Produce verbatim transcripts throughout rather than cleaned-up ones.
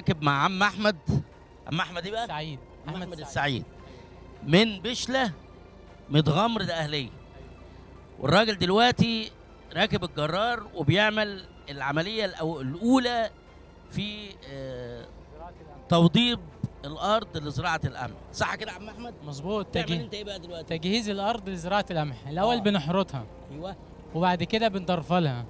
راكب مع عم احمد. عم احمد ايه بقى؟ سعيد. احمد, أحمد السعيد من بشله متغمر ده اهليه. والراجل دلوقتي راكب الجرار وبيعمل العمليه الاولى في آه توضيب الارض لزراعه القمح، صح كده يا عم احمد؟ مظبوط. تعمل انت ايه بقى دلوقتي؟ تجهيز الارض لزراعه القمح. الاول آه. بنحرطها، ايوه، وبعد كده بندرفلها.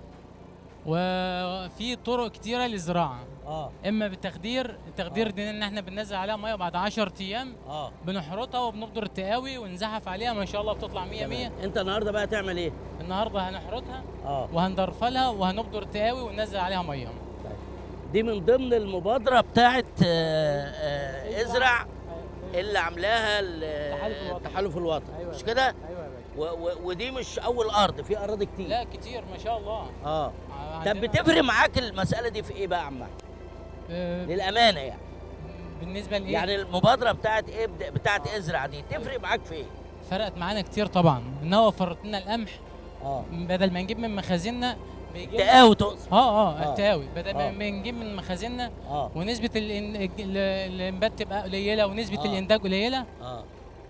وفي طرق كتيره للزراعه، اه اما بالتخدير. التخدير آه. دي ان احنا بننزل عليها ميه بعد عشرة ايام، اه بنحرطها وبنبدر التقاوي ونزحف عليها، ما شاء الله بتطلع مية مية. انت النهارده بقى تعمل ايه؟ النهارده هنحرطها اه وهندرفلها وهنبدر التقاوي وننزل عليها ميه. دي من ضمن المبادره بتاعت آه آه ازرع اللي عاملاها التحالف الوطني. أيوة مش كده؟ ايوه يا باشا. ودي مش اول ارض، في اراضي كتير. لا كتير ما شاء الله. اه طب بتفرق معاك المساله دي في ايه بقى يا عم احمد؟ آه للامانه يعني بالنسبه لايه؟ يعني المبادره بتاعت ايه بتاعت ازرع دي تفرق معاك في ايه؟ فرقت معانا كتير طبعا، انها وفرت لنا القمح. اه بدل ما نجيب من مخازننا تقاوي تقصد. اه اه التقاوي بدل ما بنجيب من مخازننا، اه ونسبه الانبات تبقى قليله ونسبه آه. الانتاج قليله. اه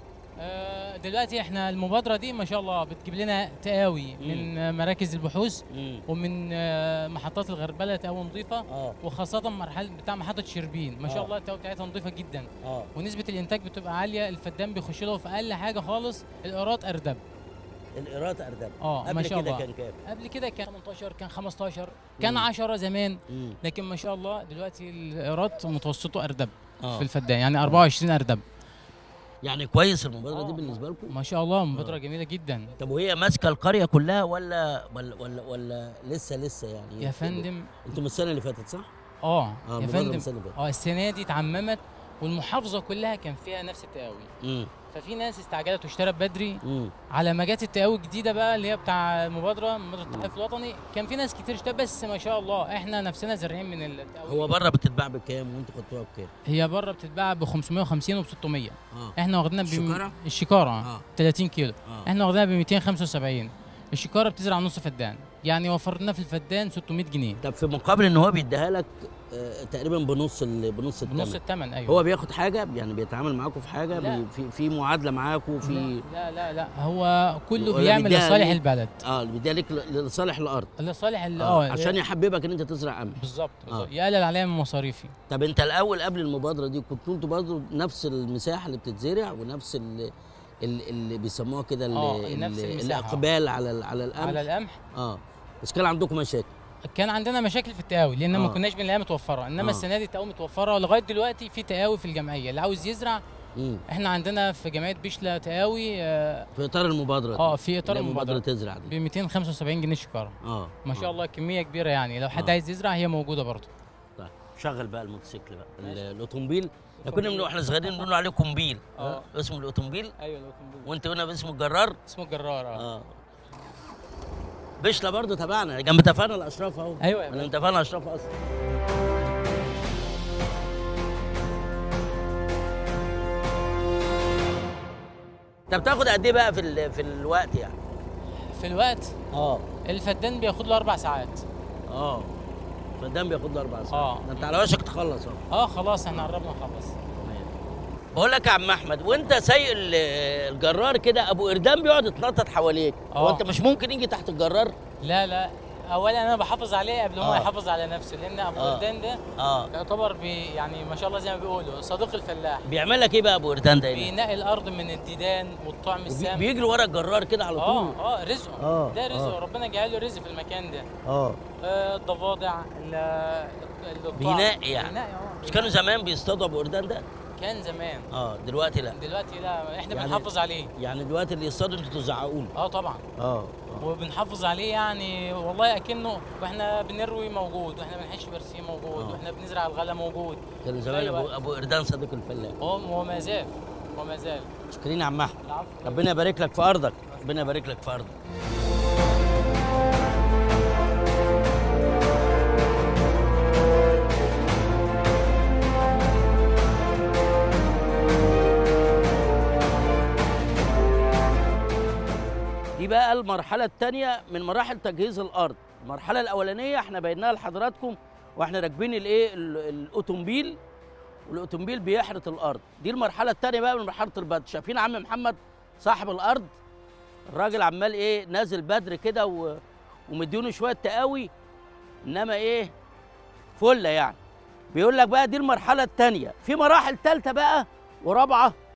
آه دلوقتي احنا المبادره دي ما شاء الله بتجيب لنا تقاوي مم. من مراكز البحوث مم. ومن آه محطات الغربله، تقاوي نظيفه. اه وخاصه مرحله بتاع محطه شربين ما شاء آه. الله التقاوي بتاعتها نظيفه جدا. اه ونسبه الانتاج بتبقى عاليه. الفدان بيخش له في اقل حاجه خالص الايراد اردب. الايراد اردب. اه ما شاء الله. قبل كده كان كام؟ قبل كده كان تمنتاشر، كان خمستاشر، كان عشرة زمان. مم. لكن ما شاء الله دلوقتي الايراد متوسطه اردب آه. في الفدان، يعني أربعة وعشرين اردب. يعني كويس المبادره آه. دي بالنسبه لكم؟ ما شاء الله مبادره جميله جدا. طب وهي ماسكه القريه كلها ولا ولا ولا, ولا لسه لسه يعني؟ يا فندم انتوا من السنه اللي فاتت صح؟ اه, آه يا فندم السنة اللي فاتت. اه السنه دي اتعممت والمحافظه كلها كان فيها نفس التقاوي. امم ففي ناس استعجلت واشترت بدري. امم على ما جت التقاوي الجديده بقى اللي هي بتاع المبادره مبادره التحالف الوطني، كان في ناس كتير اشترت. بس ما شاء الله احنا نفسنا زارعين من التقاوي. هو بره بتتباع بكام وانتوا خدتوها بكام؟ هي بره بتتباع ب خمسمية وخمسين وب ستمية. اه احنا واخدينها ب الشكارة؟ الشكاره آه. تلاتين كيلو. آه. احنا واخدينها ب ميتين وخمسة وسبعين. الشكاره بتزرع نص فدان، يعني وفرنا في الفدان ستمية جنيه. طب في مقابل ان هو بيديها لك آه تقريبا بنص ال... بنص الثمن. بنص الثمن ايوه. هو بياخد حاجه يعني بيتعامل معاكم في حاجه لا. بي... في في معادله معاكم في لا لا لا, لا. هو كله ولا بيعمل بيديها لصالح ليه؟ البلد. اه بيديها لك ل- لصالح الارض. لصالح ال- اه اه عشان يحببك ان انت تزرع قمح. بالظبط بالظبط. آه. يقلل عليها من مصاريفي. طب انت الاول قبل المبادره دي كنتوا انتوا برضه نفس المساحه اللي بتتزرع ونفس ال... ال- اللي بيسموها كده ال- آه، ال- نفس المساحة. الاقبال على ال- على القمح. على القمح اه بس كان عندكم مشاكل. كان عندنا مشاكل في التقاوي لان ما آه. كناش بنلاقيها متوفره، انما آه. السنه دي التقاوي متوفره ولغايه دلوقتي في تقاوي في الجمعيه اللي عاوز يزرع. امم احنا عندنا في جمعيه بشله تقاوي اه, في اطار المبادره. آه في اطار اللي هي المبادره تزرع ب دي. ميتين وخمسة وسبعين جنيه شكاره. اه ما شاء آه. الله كميه كبيره، يعني لو حد آه. عايز يزرع هي موجوده برضه. طيب شغل بقى الموتوسيكل بقى ال- ماشي. الاوتومبيل. احنا كنا من واحنا صغيرين بنقول عليه كومبيل. آه. اسمه الاوتومبيل ايوه وانت هنا باسمه الجرار. اسمه الجرار. اه اه بشله برضه تبعنا جنب تفانا الاشراف اهو. ايوه يا انا باشا. من تفانا الاشراف اصلا. انت بتاخد قد ايه بقى في ال... في الوقت يعني؟ في الوقت اه الفدان بياخد له اربع ساعات. اه فالدم بياخد له اربع ساعات. آه. ده انت على وشك تخلص اهو. اه خلاص احنا قربنا نخلص. بقول لك يا عم احمد، وانت سايق ال- الجرار كده ابو قردان بيقعد يتنطط حواليك، هو آه. انت مش ممكن يجي تحت الجرار؟ لا لا، اولا انا بحافظ عليه قبل ما هو آه. يحافظ على نفسه، لان ابو آه. قردان ده اه يعتبر بي يعني ما شاء الله زي ما بيقولوا صديق الفلاح. بيعمل لك ايه بقى ابو قردان ده هنا؟ بينقي الارض من الديدان والطعم وبي- السام. بيجري ورا الجرار كده على طول. اه اه رزقه. آه، ده رزقه، آه. ربنا جعل له رزق في المكان ده. اه آه الضفادع ال- ال- الطعم. بينقي يعني. بينقي اه مش كانوا زمان بيصطادوا ابو قردان ده؟ كان زمان. اه دلوقتي لا. دلوقتي لا، احنا يعني- بنحافظ عليه. يعني دلوقتي اللي يصطادوا انتوا تزعقوا له. اه طبعا. اه وبنحافظ عليه يعني والله اكنه، واحنا بنروي موجود، واحنا بنحش برسيه موجود، آه. واحنا بنزرع الغله موجود. كان زمان أيوة. ابو ابو قردان صديق الفلاح. هو وما زال وما زال. شكرين يا عم احمد. العفو. ربنا يبارك لك في ارضك، ربنا يبارك لك في ارضك. دي بقى المرحلة الثانية من مراحل تجهيز الأرض. المرحلة الأولانية احنا بيناها لحضراتكم واحنا راكبين الايه ال- الاوتومبيل، والاوتومبيل بيحرث الارض. دي المرحله الثانيه بقى من مرحله البدر. شايفين عم محمد صاحب الارض؟ الراجل عمال ايه نازل بدر كده و... ومديونه شويه تقاوي، انما ايه فله يعني. بيقول لك بقى دي المرحله الثانيه، في مراحل ثالثه بقى ورابعه